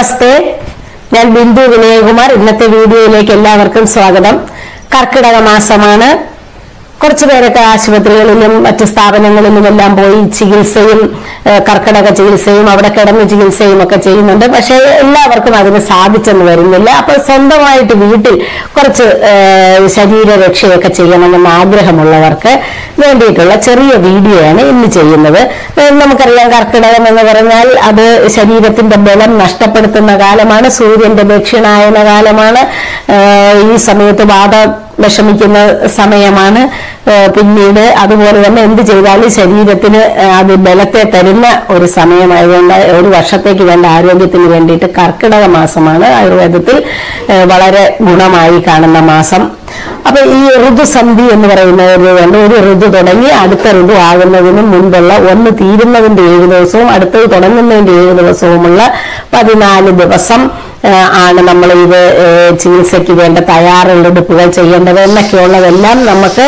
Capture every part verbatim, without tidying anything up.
നമസ്തേ, ഞാൻ ബിന്ദുവിനായകുമാർ. ഇന്നത്തെ വീഡിയോയിലേക്ക് എല്ലാവർക്കും സ്വാഗതം. കർക്കിടക മാസമാണ്. കുറച്ചു പേരൊക്കെ ആശുപത്രികളിലും മറ്റു സ്ഥാപനങ്ങളിലും എല്ലാം പോയി ചികിത്സയും കർക്കിടക ചികിത്സയും അവിടെ കിടന്ന് ചികിത്സയും ഒക്കെ ചെയ്യുന്നുണ്ട്. പക്ഷെ എല്ലാവർക്കും അതിന് സാധിച്ചെന്ന് വരുന്നില്ല. അപ്പൊ സ്വന്തമായിട്ട് വീട്ടിൽ കുറച്ച് ശരീരരക്ഷയൊക്കെ ചെയ്യണമെന്ന് ആഗ്രഹമുള്ളവർക്ക് വേണ്ടിയിട്ടുള്ള ചെറിയ വീഡിയോ ആണ് ഇന്ന് ചെയ്യുന്നത്. നമുക്കറിയാം, കർക്കിടകം എന്ന് പറഞ്ഞാൽ അത് ശരീരത്തിന്റെ ബലം നഷ്ടപ്പെടുത്തുന്ന കാലമാണ്. സൂര്യന്റെ ദക്ഷിണായന കാലമാണ്. ഈ സമയത്ത് വാദ വിഷമിക്കുന്ന സമയമാണ്. പിന്നീട് അതുപോലെ തന്നെ എന്ത് ചെയ്താലും ശരീരത്തിന് അത് ബലത്തെ തരുന്ന ഒരു സമയമായതുകൊണ്ട് ഒരു വർഷത്തേക്ക് വേണ്ട ആരോഗ്യത്തിന് വേണ്ടിയിട്ട് കർക്കിടക മാസമാണ് ആയുർവേദത്തിൽ വളരെ ഗുണമായി കാണുന്ന മാസം. അപ്പൊ ഈ ഋതുസന്ധി എന്ന് പറയുന്ന ഒരു ഒരു ഋതു തുടങ്ങി അടുത്ത ഋതു ആകുന്നതിന് മുൻപുള്ള ഒന്ന് തീരുന്നതിന്റെ ഏഴ് ദിവസവും അടുത്തത് തുടങ്ങുന്നതിന്റെ ഏഴ് ദിവസവുമുള്ള പതിനാല് ദിവസം ആണ് നമ്മൾ ഇത് ചികിത്സയ്ക്ക് വേണ്ട തയ്യാറെടുപ്പുകൾ ചെയ്യേണ്ടത്. എന്നൊക്കെയുള്ളതെല്ലാം നമുക്ക്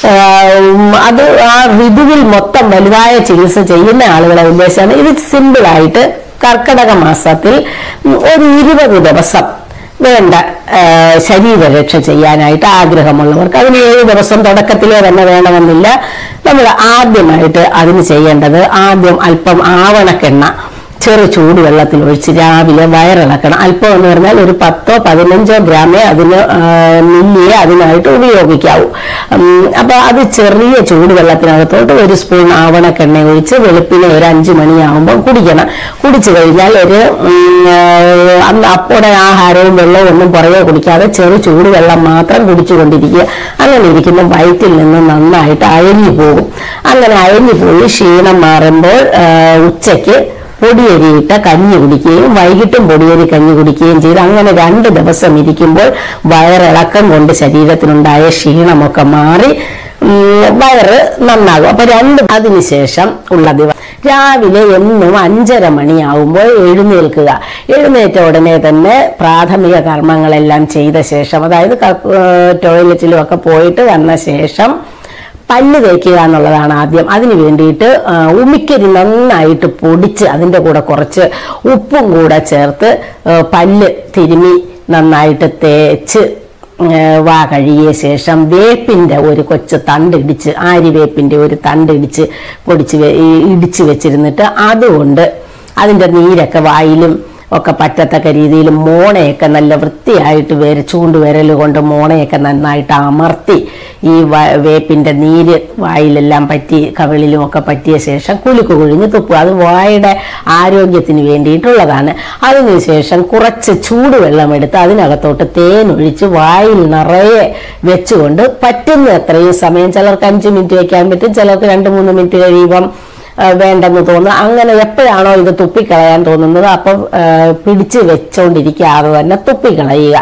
അത് ആ ഋതുവിൽ മൊത്തം വലുതായ ചികിത്സ ചെയ്യുന്ന ആളുകളെ ഉദ്ദേശിച്ചാണ്. ഇത് സിമ്പിളായിട്ട് കർക്കിടക മാസത്തിൽ ഒരു ഇരുപത് ദിവസം വേണ്ട ശരീരരക്ഷ ചെയ്യാനായിട്ട് ആഗ്രഹമുള്ളവർക്ക് അതിന് ഏഴ് ദിവസം തുടക്കത്തിലേ തന്നെ വേണമെന്നില്ല. നമ്മൾ ആദ്യമായിട്ട് അതിന് ചെയ്യേണ്ടത്, ആദ്യം അല്പം ആവണക്കെണ്ണ ചെറു ചൂടുവെള്ളത്തിൽ ഒഴിച്ച് രാവിലെ വയറിളക്കണം. അല്പം എന്ന് പറഞ്ഞാൽ ഒരു പത്തോ പതിനഞ്ചോ ഗ്രാമേ അതിന് മില്ലിയെ അതിനായിട്ട് ഉപയോഗിക്കാവൂ. അപ്പൊ അത് ചെറിയ ചൂടുവെള്ളത്തിനകത്തോട്ട് ഒരു സ്പൂൺ ആവണക്കെണ്ണ ഒഴിച്ച് വെളുപ്പിന് ഒരു അഞ്ചു മണിയാകുമ്പോൾ കുടിക്കണം. കുടിച്ചു കഴിഞ്ഞാൽ ഒരു അപ്പോടെ ആഹാരവും വെള്ളവും ഒന്നും പുറകെ കുടിക്കാതെ ചെറു ചൂടുവെള്ളം മാത്രം കുടിച്ചുകൊണ്ടിരിക്കുക. അങ്ങനെ ഇരിക്കുമ്പോൾ വയറ്റിൽ നിന്ന് നന്നായിട്ട് അയഞ്ഞു പോകും. അങ്ങനെ അയഞ്ഞു പോയി ക്ഷീണം മാറുമ്പോൾ ഉച്ചയ്ക്ക് പൊടിയരിയിട്ട കഞ്ഞി കുടിക്കുകയും വൈകിട്ടും പൊടിയരി കഞ്ഞി കുടിക്കുകയും ചെയ്ത് അങ്ങനെ രണ്ട് ദിവസം ഇരിക്കുമ്പോൾ വയറിളക്കം കൊണ്ട് ശരീരത്തിനുണ്ടായ ക്ഷീണമൊക്കെ മാറി വയറ് നന്നാകും. അപ്പൊ രണ്ട് അതിനുശേഷം ഉള്ള ദിവസം രാവിലെ എന്നും അഞ്ചര മണിയാവുമ്പോൾ എഴുന്നേൽക്കുക. എഴുന്നേറ്റ ഉടനെ തന്നെ പ്രാഥമിക കർമ്മങ്ങളെല്ലാം ചെയ്ത ശേഷം, അതായത് ടോയ്ലറ്റിലും ഒക്കെ പോയിട്ട് വന്ന ശേഷം പല്ല് തേക്കുക എന്നുള്ളതാണ് ആദ്യം. അതിന് വേണ്ടിയിട്ട് ഉമിക്കരി നന്നായിട്ട് പൊടിച്ച് അതിൻ്റെ കൂടെ കുറച്ച് ഉപ്പും കൂടെ ചേർത്ത് പല്ല് തിരുമി നന്നായിട്ട് തേച്ച് വാ കഴുകിയ ശേഷം വേപ്പിൻ്റെ ഒരു കൊച്ചു തണ്ടിടിച്ച് ആര്യവേപ്പിൻ്റെ ഒരു തണ്ടിടിച്ച് പൊടിച്ച് ഇടിച്ച് വെച്ചിരുന്നിട്ട് അതുകൊണ്ട് അതിൻ്റെ നീരൊക്കെ വായിലും ഒക്കെ പറ്റത്തക്ക രീതിയിൽ മോണയൊക്കെ നല്ല വൃത്തിയായിട്ട് വരെ ചൂണ്ടുവിരൽ കൊണ്ട് മോണയൊക്കെ നന്നായിട്ട് അമർത്തി ഈ വേപ്പിൻ്റെ നീര് വായിലെല്ലാം പറ്റി കവിളിലും ഒക്കെ പറ്റിയ ശേഷം കുലുക്ക് കുഴിഞ്ഞ് തുപ്പുക. അത് വായുടെ ആരോഗ്യത്തിന് വേണ്ടിയിട്ടുള്ളതാണ്. അതിനുശേഷം കുറച്ച് ചൂടുവെള്ളം എടുത്ത് അതിനകത്തോട്ട് തേനൊഴിച്ച് വായിൽ നിറയെ വെച്ചുകൊണ്ട് പറ്റുന്ന എത്രയും സമയം, ചിലർക്ക് അഞ്ച് മിനിറ്റ് വയ്ക്കാൻ പറ്റും, ചിലർക്ക് രണ്ട് മൂന്ന് മിനിറ്റ് കഴിയുമ്പം വേണ്ടെന്ന് തോന്നുന്നു. അങ്ങനെ എപ്പോഴാണോ ഇത് തുപ്പിക്കളയാൻ തോന്നുന്നത് അപ്പം പിടിച്ച് വെച്ചോണ്ടിരിക്കാതെ തന്നെ തുപ്പിക്കളയുക.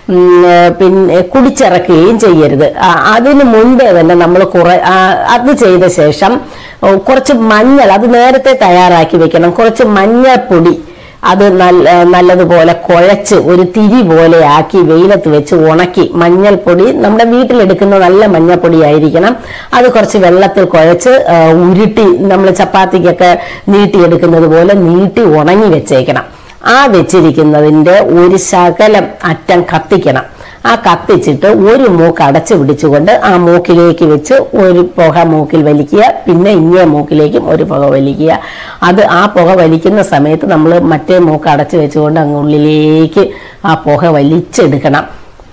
പിന്നെ കുടിച്ചിറക്കുകയും ചെയ്യരുത്. അതിന് മുൻപേ തന്നെ നമ്മൾ കുറെ അത് ചെയ്ത ശേഷം കുറച്ച് മഞ്ഞൾ, അത് നേരത്തെ തയ്യാറാക്കി വെക്കണം. കുറച്ച് മഞ്ഞൾപ്പൊടി അത് നല്ല നല്ലതുപോലെ കുഴച്ച് ഒരു തിരി പോലെ ആക്കി വെയിലത്ത് വെച്ച് ഉണക്കി, മഞ്ഞൾപ്പൊടി നമ്മുടെ വീട്ടിലെടുക്കുന്ന നല്ല മഞ്ഞൾപ്പൊടി ആയിരിക്കണം. അത് കുറച്ച് വെള്ളത്തിൽ കുഴച്ച് ഉരുട്ടി നമ്മൾ ചപ്പാത്തിക്കൊക്കെ നീട്ടിയെടുക്കുന്നത് പോലെ നീട്ടി ഉണങ്ങി വെച്ചേക്കണം. ആ വെച്ചിരിക്കുന്നതിൻ്റെ ഒരു ശകലം അറ്റം കത്തിക്കണം. ആ കത്തിച്ചിട്ട് ഒരു മൂക്ക് അടച്ചു പിടിച്ചുകൊണ്ട് ആ മൂക്കിലേക്ക് വെച്ച് ഒരു പുക മൂക്കിൽ വലിക്കുക, പിന്നെ ഇങ്ങേ മൂക്കിലേക്കും ഒരു പുക വലിക്കുക. അത് ആ പുക വലിക്കുന്ന സമയത്ത് നമ്മൾ മറ്റേ മൂക്ക് അടച്ചു വെച്ചുകൊണ്ട് അങ്ങുള്ളിലേക്ക് ആ പുക വലിച്ചെടുക്കണം.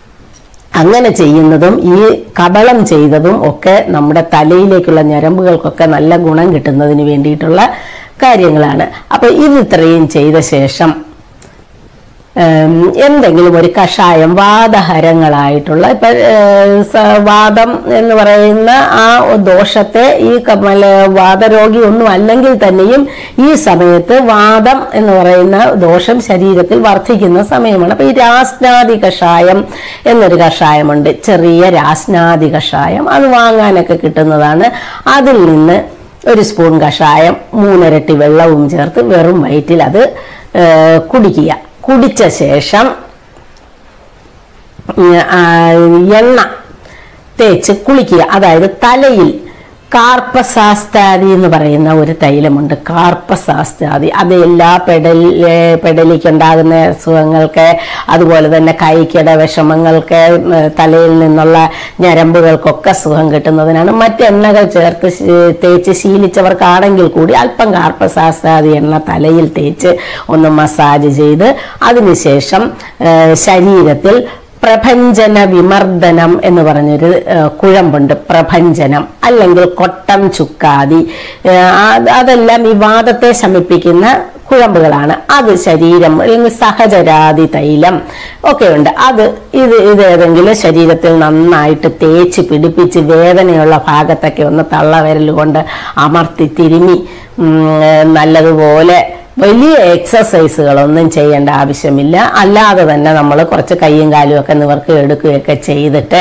അങ്ങനെ ചെയ്യുന്നതും ഈ കബളം ചെയ്തതും ഒക്കെ നമ്മുടെ തലയിലേക്കുള്ള ഞരമ്പുകൾക്കൊക്കെ നല്ല ഗുണം കിട്ടുന്നതിന് വേണ്ടിയിട്ടുള്ള കാര്യങ്ങളാണ്. അപ്പൊ ഇത് ഇത്രയും ചെയ്ത ശേഷം എന്തെങ്കിലും ഒരു കഷായം, വാദഹരങ്ങളായിട്ടുള്ള, ഇപ്പൊ വാദം എന്ന് പറയുന്ന ആ ദോഷത്തെ ഈ വാദരോഗി ഒന്നും അല്ലെങ്കിൽ തന്നെയും ഈ സമയത്ത് വാദം എന്ന് പറയുന്ന ദോഷം ശരീരത്തിൽ വർദ്ധിക്കുന്ന സമയമാണ്. അപ്പൊ ഈ രാസ്നാദി കഷായം എന്നൊരു കഷായമുണ്ട്, ചെറിയ രാസ്നാദി കഷായം. അത് വാങ്ങാനൊക്കെ കിട്ടുന്നതാണ്. അതിൽ നിന്ന് ഒരു സ്പൂൺ കഷായം മൂന്നിരട്ടി വെള്ളവും ചേർത്ത് വെറും വയറ്റിൽ അത് കുടിക്കുക. കുടിച്ച ശേഷം എണ്ണ തേച്ച് കുളിക്കുക. അതായത് തലയിൽ കാർപ്പസാസ്താദി എന്ന് പറയുന്ന ഒരു തൈലമുണ്ട്. കാർപ്പസാസ്താദി അത് എല്ലാ പെടൽ പെടലിക്കുണ്ടാകുന്ന അസുഖങ്ങൾക്ക്, അതുപോലെ തന്നെ കൈക്കിട വിഷമങ്ങൾക്ക്, തലയിൽ നിന്നുള്ള ഞരമ്പുകൾക്കൊക്കെ സുഖം കിട്ടുന്നതിനാണ്. മറ്റെണ്ണകൾ ചേർത്ത് തേച്ച് ശീലിച്ചവർക്കാണെങ്കിൽ കൂടി അല്പം കാർപ്പസാസ്താദി എണ്ണ തലയിൽ തേച്ച് ഒന്ന് മസാജ് ചെയ്ത് അതിനുശേഷം ശരീരത്തിൽ പ്രഭഞ്ജന വിമർദ്ദനം എന്ന് പറഞ്ഞൊരു കുഴമ്പുണ്ട്. പ്രഭഞ്ജനം അല്ലെങ്കിൽ കൊട്ടം ചുക്കാദി, അതെല്ലാം ഈ വാദത്തെ ശമിപ്പിക്കുന്ന കുഴമ്പുകളാണ്. അത് ശരീരം അല്ലെങ്കിൽ സഹചരാദി തൈലം ഒക്കെ ഉണ്ട്. അത് ഇത് ഇതേതെങ്കിലും ശരീരത്തിൽ നന്നായിട്ട് തേച്ച് പിടിപ്പിച്ച് വേദനയുള്ള ഭാഗത്തൊക്കെ ഒന്ന് തള്ളവിരൽ കൊണ്ട് അമർത്തി തിരുമി നല്ലതുപോലെ, വലിയ എക്സസൈസുകളൊന്നും ചെയ്യേണ്ട ആവശ്യമില്ല. അല്ലാതെ തന്നെ നമ്മൾ കുറച്ച് കൈയും കാലും ഒക്കെ നിവർക്ക് എടുക്കുകയൊക്കെ ചെയ്തിട്ട്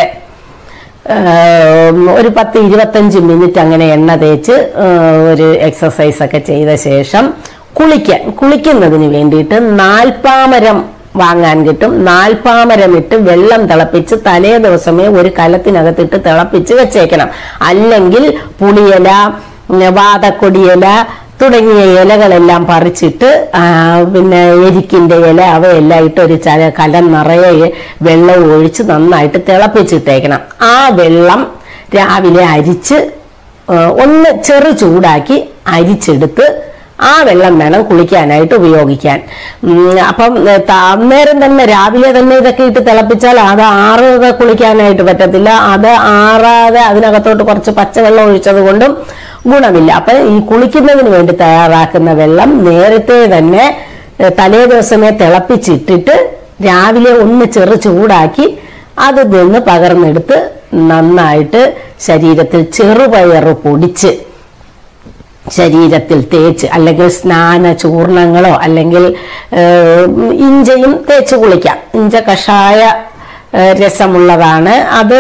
ഒരു പത്ത് ഇരുപത്തഞ്ച് മിനിറ്റ് അങ്ങനെ എണ്ണ തേച്ച് ഒരു എക്സസൈസ് ഒക്കെ ചെയ്ത ശേഷം കുളിക്കാൻ കുളിക്കുന്നതിന് വേണ്ടിയിട്ട് നാൽപ്പാമരം വാങ്ങാൻ കിട്ടും. നാൽപ്പാമരം ഇട്ട് വെള്ളം തിളപ്പിച്ച് തലേ ദിവസമേ ഒരു കലത്തിനകത്തിട്ട് തിളപ്പിച്ച് വെച്ചേക്കണം. അല്ലെങ്കിൽ പുളിയില, വാതക്കൊടിയില തുടങ്ങിയ ഇലകളെല്ലാം പറിച്ചിട്ട് പിന്നെ എരിക്കിൻ്റെ ഇല അവയെല്ലാം ഇട്ട് ഒരു ചല കലം നിറയെ വെള്ളം ഒഴിച്ച് നന്നായിട്ട് തിളപ്പിച്ചിട്ടേക്കണം. ആ വെള്ളം രാവിലെ അരിച്ച് ഒന്ന് ചെറു ചൂടാക്കി അരിച്ചെടുത്ത് ആ വെള്ളം വേണം കുളിക്കാനായിട്ട് ഉപയോഗിക്കാൻ. അപ്പം അന്നേരം തന്നെ രാവിലെ തന്നെ ഇതൊക്കെ ഇട്ട് തിളപ്പിച്ചാൽ അത് ആറാതെ കുളിക്കാനായിട്ട് പറ്റത്തില്ല. അത് ആറാതെ അതിനകത്തോട്ട് കുറച്ച് പച്ചവെള്ളം ഒഴിച്ചത് കൊണ്ടും ഗുണമില്ല. അപ്പൊ ഈ കുളിക്കുന്നതിന് വേണ്ടി തയ്യാറാക്കുന്ന വെള്ളം നേരത്തെ തന്നെ തലേ ദിവസമേ തിളപ്പിച്ചിട്ടിട്ട് രാവിലെ ഒന്ന് ചെറു ചൂടാക്കി അത് നിന്ന് പകർന്നെടുത്ത് നന്നായിട്ട് ശരീരത്തിൽ ചെറുപയറ് പൊടിച്ച് ശരീരത്തിൽ തേച്ച്, അല്ലെങ്കിൽ സ്നാന ചൂർണങ്ങളോ അല്ലെങ്കിൽ ഇഞ്ചയും തേച്ച് കുളിക്കാം. ഇഞ്ച കഷായ രസമുള്ളതാണ്. അത്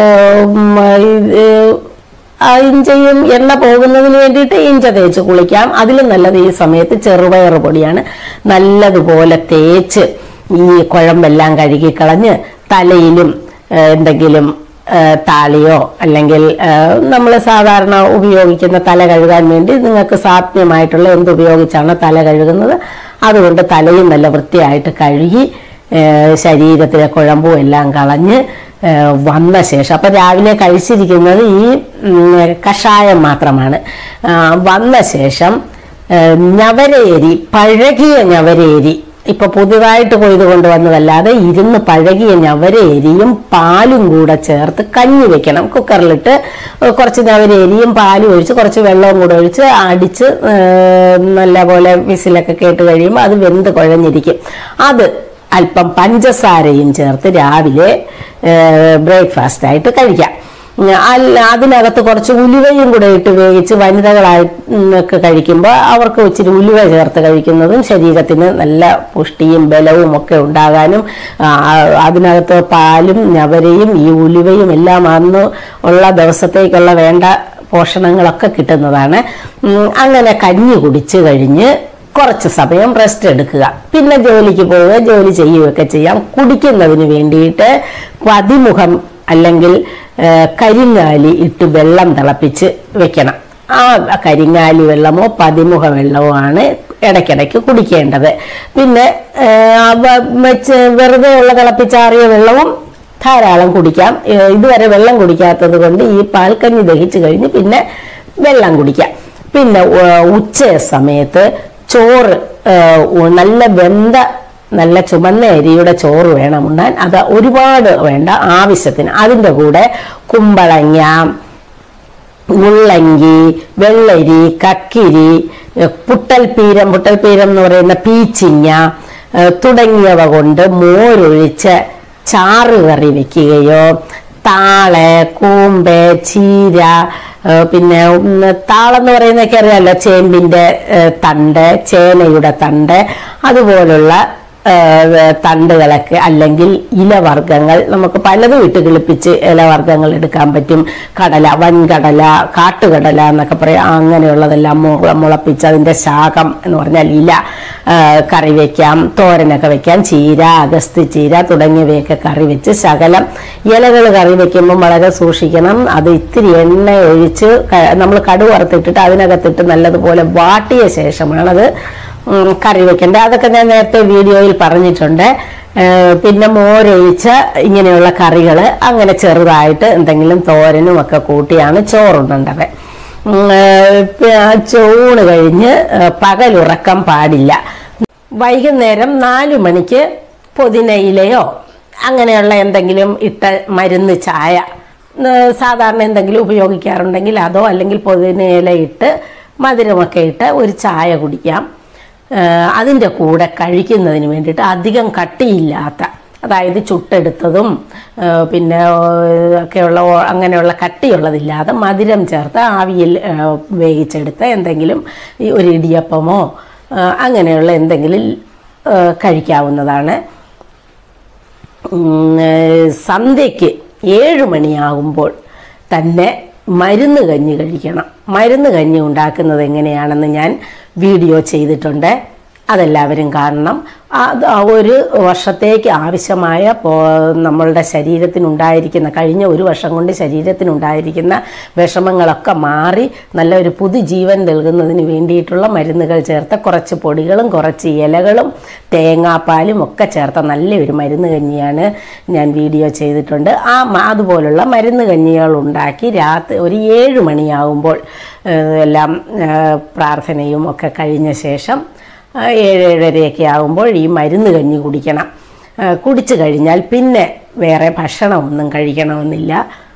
ഇഞ്ചയും എണ്ണ പോകുന്നതിന് വേണ്ടിയിട്ട് ഇഞ്ച തേച്ച് കുളിക്കാം. അതിലും നല്ലത് ഈ സമയത്ത് ചെറുപയർ പൊടിയാണ്. നല്ലതുപോലെ തേച്ച് ഈ കുഴമ്പെല്ലാം കഴുകിക്കളഞ്ഞ് തലയിലും എന്തെങ്കിലും താളിയോ അല്ലെങ്കിൽ നമ്മൾ സാധാരണ ഉപയോഗിക്കുന്ന തല കഴുകാൻ വേണ്ടി നിങ്ങൾക്ക് സാധ്യമായിട്ടുള്ള എന്തുപയോഗിച്ചാണ് തല കഴുകുന്നത് അതുകൊണ്ട് തലയും നല്ല വൃത്തിയായിട്ട് കഴുകി ശരീരത്തിലെ കുഴമ്പും എല്ലാം കളഞ്ഞ് വന്ന ശേഷം, അപ്പൊ രാവിലെ കഴിച്ചിരിക്കുന്നത് ഈ കഷായം മാത്രമാണ്. വന്ന ശേഷം ഞവരേരി, പഴകിയ ഞവരേരി, ഇപ്പൊ പുതുതായിട്ട് കൊയ്ത് കൊണ്ടുവന്നതല്ലാതെ ഇരുന്ന് പഴകിയ ഞവരേരിയും പാലും കൂടെ ചേർത്ത് കഞ്ഞി വെക്കണം. കുക്കറിലിട്ട് കുറച്ച് ഞവരേരിയും പാലും ഒഴിച്ച് കുറച്ച് വെള്ളവും കൂടെ ഒഴിച്ച് അടിച്ച് നല്ലപോലെ വിസിലൊക്കെ കേട്ട് കഴിയുമ്പോൾ അത് വെന്ത് കുഴഞ്ഞിരിക്കും. അത് അല്പം പഞ്ചസാരയും ചേർത്ത് രാവിലെ ബ്രേക്ക്ഫാസ്റ്റ് ആയിട്ട് കഴിക്കാം. അല്ല അതിനകത്ത് കുറച്ച് ഉലുവയും കൂടെ ഇട്ട് വേവിച്ച് വനിതകളായിട്ട് കഴിക്കുമ്പോൾ അവർക്ക് ഇച്ചിരി ഉലുവ ചേർത്ത് കഴിക്കുന്നതും ശരീരത്തിന് നല്ല പുഷ്ടിയും ബലവും ഒക്കെ ഉണ്ടാകാനും അതിനകത്ത് പാലും ഞവരയും ഈ ഉലുവയും എല്ലാം അന്ന് ഉള്ള ദിവസത്തേക്കുള്ള വേണ്ട പോഷണങ്ങളൊക്കെ കിട്ടുന്നതാണ്. അങ്ങനെ കഞ്ഞി കുടിച്ച് കഴിഞ്ഞ് കുറച്ച് സമയം റെസ്റ്റ് എടുക്കുക. പിന്നെ ജോലിക്ക് പോവുക, ജോലി ചെയ്യുകയൊക്കെ ചെയ്യാം. കുടിക്കുന്നതിന് വേണ്ടിയിട്ട് പതിമുഖം അല്ലെങ്കിൽ കരിങ്ങാലി ഇട്ട് വെള്ളം തിളപ്പിച്ച് വെക്കണം. ആ കരിങ്ങാലി വെള്ളമോ പതിമുഖ വെള്ളമോ ആണ് ഇടയ്ക്കിടയ്ക്ക് കുടിക്കേണ്ടത്. പിന്നെ വെച്ച് വെറുതെ ഉള്ള തിളപ്പിച്ചാറിയ വെള്ളവും ധാരാളം കുടിക്കാം. ഇതുവരെ വെള്ളം കുടിക്കാത്തത് കൊണ്ട് ഈ പാൽക്കഞ്ഞി ദഹിച്ചു കഴിഞ്ഞ് പിന്നെ വെള്ളം കുടിക്കാം. പിന്നെ ഉച്ച സമയത്ത് ചോറ്, നല്ല വെന്ത നല്ല ചുമന്ന അരിയുടെ ചോറ് വേണം ഉണ്ണാൻ. അത് ഒരുപാട് വേണ്ട, ആവശ്യത്തിന്. അതിൻ്റെ കൂടെ കുമ്പളങ്ങ, മുള്ളങ്കി, വെള്ളരി, കക്കിരി, പുട്ടൽപ്പീരം, പുട്ടൽപ്പീരം എന്ന് പറയുന്ന പീച്ചിങ്ങ തുടങ്ങിയവ കൊണ്ട് മോരൊഴിച്ച് ചാറ് കറി വെക്കുകയോ, താള്, കൂമ്പ്, ചീര, പിന്നെ താളെന്ന് പറയുന്നതൊക്കെ അറിയാമല്ലോ, ചേമ്പിൻ്റെ തണ്ട്, ചേനയുടെ തണ്ട്, അതുപോലുള്ള തണ്ടുകളൊക്കെ അല്ലെങ്കിൽ ഇലവർഗ്ഗങ്ങൾ നമുക്ക് പലതും ഇട്ട് കിളിപ്പിച്ച് ഇലവർഗ്ഗങ്ങൾ എടുക്കാൻ പറ്റും. കടല, വൻകടല, കാട്ടുകടല എന്നൊക്കെ പറയാം. അങ്ങനെയുള്ളതെല്ലാം മുളപ്പിച്ച് അതിൻ്റെ ശാഖം എന്ന് പറഞ്ഞാൽ ഇല കറി വയ്ക്കാം, തോരനൊക്കെ വയ്ക്കാം. ചീര, അഗസ്തി ചീര തുടങ്ങിയവയൊക്കെ കറി വെച്ച് ശകലം ഇലകൾ കറി വയ്ക്കുമ്പോൾ വളരെ സൂക്ഷിക്കണം. അത് ഇത്തിരി എണ്ണ ഒഴിച്ച് നമ്മൾ കടുക് വറുത്തിട്ടിട്ട് അതിനകത്തിട്ട് നല്ലതുപോലെ വാട്ടിയ ശേഷമാണത് കറി വെക്കേണ്ടത്. അതൊക്കെ ഞാൻ നേരത്തെ വീഡിയോയിൽ പറഞ്ഞിട്ടുണ്ട്. പിന്നെ മോരൊഴിച്ച ഇങ്ങനെയുള്ള കറികൾ അങ്ങനെ ചെറുതായിട്ട് എന്തെങ്കിലും തോരനും ഒക്കെ കൂട്ടിയാണ് ചോറുണ്ടത്. ചോറ് കഴിഞ്ഞ് പകലുറക്കം പാടില്ല. വൈകുന്നേരം നാലു മണിക്ക് പുതിനയിലയോ അങ്ങനെയുള്ള എന്തെങ്കിലും ഇട്ട മരുന്ന് ചായ സാധാരണ എന്തെങ്കിലും ഉപയോഗിക്കാറുണ്ടെങ്കിൽ അതോ അല്ലെങ്കിൽ പുതിനയില ഇട്ട് മധുരമൊക്കെ ഇട്ട് ഒരു ചായ കുടിക്കാം. അതിൻ്റെ കൂടെ കഴിക്കുന്നതിന് വേണ്ടിയിട്ട് അധികം കട്ടിയില്ലാത്ത, അതായത് ചുട്ടെടുത്തതും പിന്നെ ഒക്കെയുള്ള അങ്ങനെയുള്ള കട്ടിയുള്ളതില്ലാതെ മധുരം ചേർത്ത് ആവിയിൽ വേവിച്ചെടുത്ത എന്തെങ്കിലും ഒരു ഇടിയപ്പമോ അങ്ങനെയുള്ള എന്തെങ്കിലും കഴിക്കാവുന്നതാണ്. സന്ധ്യയ്ക്ക് ഏഴ് മണിയാകുമ്പോൾ തന്നെ മരുന്ന് കഞ്ഞി കഴിക്കണം. മരുന്ന് കഞ്ഞി ഉണ്ടാക്കുന്നത് എങ്ങനെയാണെന്ന് ഞാൻ വീഡിയോ ചെയ്തിട്ടുണ്ട്, അതെല്ലാവരും കാണണം. അത് ഒരു വർഷത്തേക്ക് ആവശ്യമായ നമ്മളുടെ ശരീരത്തിനുണ്ടായിരിക്കുന്ന കഴിഞ്ഞ ഒരു വർഷം കൊണ്ട് ശരീരത്തിനുണ്ടായിരിക്കുന്ന വിഷമങ്ങളൊക്കെ മാറി നല്ലൊരു പുതുജീവൻ നൽകുന്നതിന് വേണ്ടിയിട്ടുള്ള മരുന്നുകൾ ചേർത്ത കുറച്ച് പൊടികളും കുറച്ച് ഇലകളും തേങ്ങാപ്പാലും ഒക്കെ ചേർത്ത നല്ലൊരു മരുന്ന് കഞ്ഞിയാണ് ഞാൻ വീഡിയോ ചെയ്തിട്ടുണ്ട്. ആ അതുപോലുള്ള മരുന്ന് കഞ്ഞികൾ ഉണ്ടാക്കി രാത്രി ഒരു ഏഴ് മണിയാകുമ്പോൾ എല്ലാം പ്രാർത്ഥനയും ഒക്കെ കഴിഞ്ഞ ശേഷം ഏഴ് ഏഴരയൊക്കെ ആകുമ്പോൾ ഈ മരുന്ന് കഞ്ഞി കുടിക്കണം. കുടിച്ചു കഴിഞ്ഞാൽ പിന്നെ വേറെ ഭക്ഷണമൊന്നും കഴിക്കണമെന്നില്ല.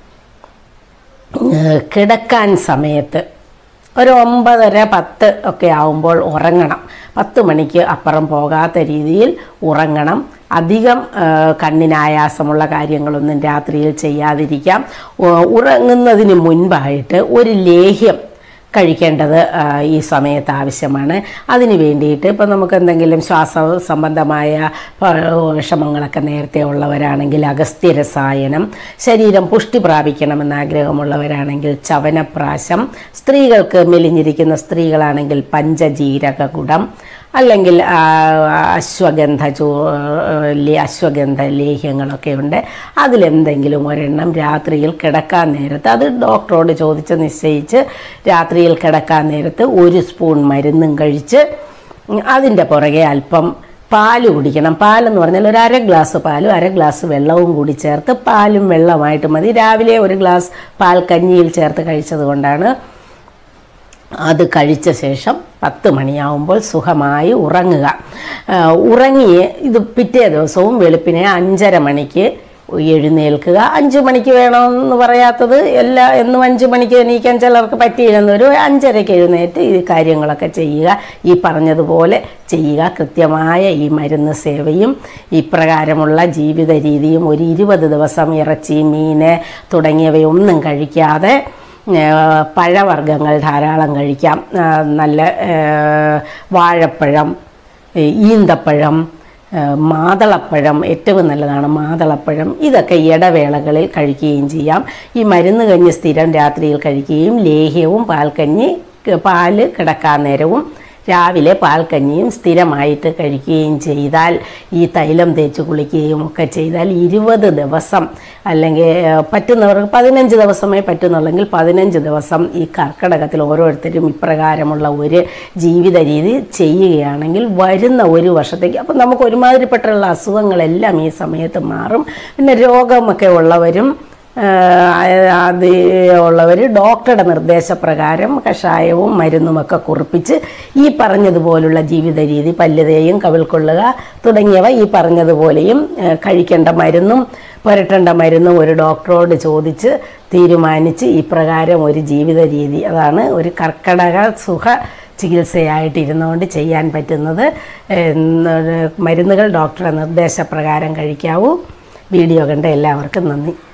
കിടക്കാൻ സമയത്ത് ഒരു ഒമ്പതര പത്ത് ഒക്കെ ആകുമ്പോൾ ഉറങ്ങണം. പത്ത് മണിക്ക് അപ്പുറം പോകാത്ത രീതിയിൽ ഉറങ്ങണം. അധികം കണ്ണിനായാസമുള്ള കാര്യങ്ങളൊന്നും രാത്രിയിൽ ചെയ്യാതിരിക്കാം. ഉറങ്ങുന്നതിന് മുൻപായിട്ട് ഒരു ലേഹ്യം കഴിക്കേണ്ടത് ഈ സമയത്ത് ആവശ്യമാണ്. അതിന് വേണ്ടിയിട്ട് ഇപ്പം നമുക്ക് എന്തെങ്കിലും ശ്വാസ സംബന്ധമായ വിഷമങ്ങളൊക്കെ നേരത്തെ ഉള്ളവരാണെങ്കിൽ അഗസ്ത്യരസായനം, ശരീരം പുഷ്ടി പ്രാപിക്കണമെന്ന് ആഗ്രഹമുള്ളവരാണെങ്കിൽ ചവനപ്രാശം, സ്ത്രീകൾക്ക് മെലിഞ്ഞിരിക്കുന്ന സ്ത്രീകളാണെങ്കിൽ പഞ്ചജീരക കുടം, അല്ലെങ്കിൽ അശ്വഗന്ധ ചൂ അശ്വഗന്ധ ലേഹ്യങ്ങളൊക്കെ ഉണ്ട്. അതിലെന്തെങ്കിലും ഒരെണ്ണം രാത്രിയിൽ കിടക്കാൻ നേരത്ത്, അത് ഡോക്ടറോട് ചോദിച്ച് നിശ്ചയിച്ച് രാത്രിയിൽ കിടക്കാൻ നേരത്ത് ഒരു സ്പൂൺ മരുന്നും കഴിച്ച് അതിൻ്റെ പുറകെ അല്പം പാല് കുടിക്കണം. പാലെന്ന് പറഞ്ഞാൽ ഒരു അര ഗ്ലാസ് പാലും അര ഗ്ലാസ് വെള്ളവും കൂടി ചേർത്ത്, പാലും വെള്ളമായിട്ട് മതി. രാവിലെ ഒരു ഗ്ലാസ് പാൽ കഞ്ഞിയിൽ ചേർത്ത് കഴിച്ചത് കൊണ്ടാണ്. അത് കഴിച്ച ശേഷം പത്ത് മണിയാവുമ്പോൾ സുഖമായി ഉറങ്ങുക. ഉറങ്ങി ഇത് പിറ്റേ ദിവസവും വെളുപ്പിനെ അഞ്ചര മണിക്ക് എഴുന്നേൽക്കുക. അഞ്ചു മണിക്ക് വേണമെന്ന് പറയാത്തത് എല്ലാ എന്നും അഞ്ചു മണിക്ക് എണീക്കാൻ ചിലർക്ക് പറ്റിയിരുന്നൊരു അഞ്ചരയ്ക്ക് എഴുന്നേറ്റ് ഈ കാര്യങ്ങളൊക്കെ ചെയ്യുക. ഈ പറഞ്ഞതുപോലെ ചെയ്യുക. കൃത്യമായ ഈ മരുന്ന് സേവയും ഇപ്രകാരമുള്ള ജീവിത രീതിയും ഒരു ഇരുപത് ദിവസം ഇറച്ചി, മീന് തുടങ്ങിയവയൊന്നും കഴിക്കാതെ പഴവർഗ്ഗങ്ങൾ ധാരാളം കഴിക്കാം. നല്ല വാഴപ്പഴം, ഈന്തപ്പഴം, മാതളപ്പഴം ഏറ്റവും നല്ലതാണ്. മാതളപ്പഴം ഇതൊക്കെ ഇടവേളകളിൽ കഴിക്കുകയും ചെയ്യാം. ഈ മരുന്ന് കഞ്ഞി സ്ഥിരം രാത്രിയിൽ കഴിക്കുകയും ലേഹ്യവും പാൽക്കഞ്ഞി പാല് കിടക്കാൻ നേരവും രാവിലെ പാൽക്കഞ്ഞിയും സ്ഥിരമായിട്ട് കഴിക്കുകയും ചെയ്താൽ, ഈ തൈലം തേച്ച് കുളിക്കുകയും ഒക്കെ ചെയ്താൽ ഇരുപത് ദിവസം അല്ലെങ്കിൽ പറ്റുന്നവർക്ക് പതിനഞ്ച് ദിവസമേ പറ്റുന്നുള്ളെങ്കിൽ പതിനഞ്ച് ദിവസം ഈ കർക്കിടകത്തിൽ ഓരോരുത്തരും ഇപ്രകാരമുള്ള ഒരു ജീവിത രീതി ചെയ്യുകയാണെങ്കിൽ വരുന്ന ഒരു വർഷത്തേക്ക് അപ്പം നമുക്ക് ഒരുമാതിരിപ്പെട്ടുള്ള അസുഖങ്ങളെല്ലാം ഈ സമയത്ത് മാറും. പിന്നെ രോഗമൊക്കെ ഉള്ളവരും അത് ഉള്ളവർ ഡോക്ടറുടെ നിർദ്ദേശപ്രകാരം കഷായവും മരുന്നുമൊക്കെ കുറിപ്പിച്ച് ഈ പറഞ്ഞതുപോലുള്ള ജീവിത രീതി, പല്ലുതേയും കവിൾക്കൊള്ളുക തുടങ്ങിയവ ഈ പറഞ്ഞതുപോലെയും കഴിക്കേണ്ട മരുന്നും പുരട്ടേണ്ട മരുന്നും ഒരു ഡോക്ടറോട് ചോദിച്ച് തീരുമാനിച്ച് ഈ പ്രകാരം ഒരു ജീവിത രീതി, അതാണ് ഒരു കർക്കിടക സുഖ ചികിത്സയായിട്ടിരുന്നുകൊണ്ട് ചെയ്യാൻ പറ്റുന്നത്. മരുന്നുകൾ ഡോക്ടറുടെ നിർദ്ദേശപ്രകാരം കഴിക്കാവൂ. വീഡിയോ കണ്ട എല്ലാവർക്കും നന്ദി.